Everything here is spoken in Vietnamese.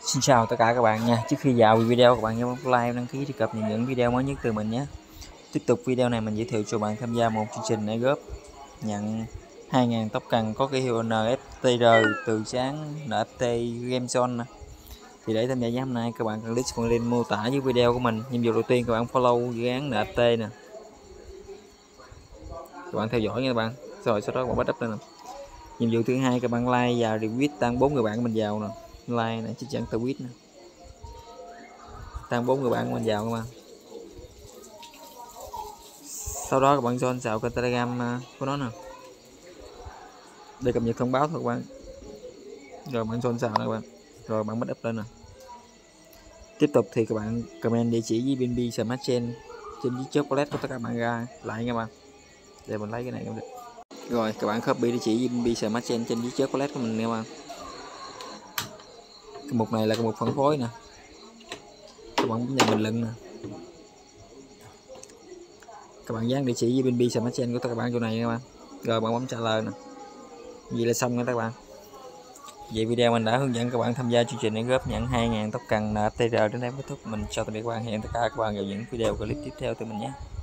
Xin chào tất cả các bạn nha. Trước khi vào video các bạn nhớ bấm like, đăng ký để cập nhật những video mới nhất từ mình nhé. Tiếp tục video này mình giới thiệu cho bạn tham gia một chương trình để góp nhận 2.000 tóc cần có ký hiệu NFTR từ sáng NFT Game Zone. Thì để tham gia ngày hôm nay các bạn cần click vào link mô tả dưới video của mình. Nhiệm vụ đầu tiên các bạn follow dự án NFT nè. Các bạn theo dõi nha các bạn. Rồi sau đó các bạn bắt up lên nè. Nhiệm vụ thứ hai các bạn like và retweet tăng 4 người bạn mình vào nè. Like nè, chích dẫn tweet nè. Tăng 4 người bạn mình vào các bạn. Sau đó các bạn join vào kênh Telegram của nó nè để cập nhật thông báo thôi các bạn. Rồi bạn join vào các bạn. Rồi bạn bắt up lên nè. Tiếp tục thì các bạn comment địa chỉ với BNB Smart Chain trên chiếc chocolate của tất cả các bạn ra lại nha bạn. Để mình lấy cái này cũng được. Rồi các bạn copy địa chỉ với BNB Smart Chain trên chiếc chocolate của mình nha bạn. Cái mục này là cái mục phân phối nè. Các bạn bấm vào bình luận nè. Các bạn dán địa chỉ với BNB Smart Chain của tất cả các bạn chỗ này nha các bạn. Rồi bạn bấm trả lời nè. Vậy là xong nha các bạn. Vậy video mình đã hướng dẫn các bạn tham gia chương trình để góp nhận 2.000 tóc cần NFTR đến đây kết thúc. Mình chào tạm biệt các bạn, hẹn tất cả các bạn vào những video clip tiếp theo từ mình nhé.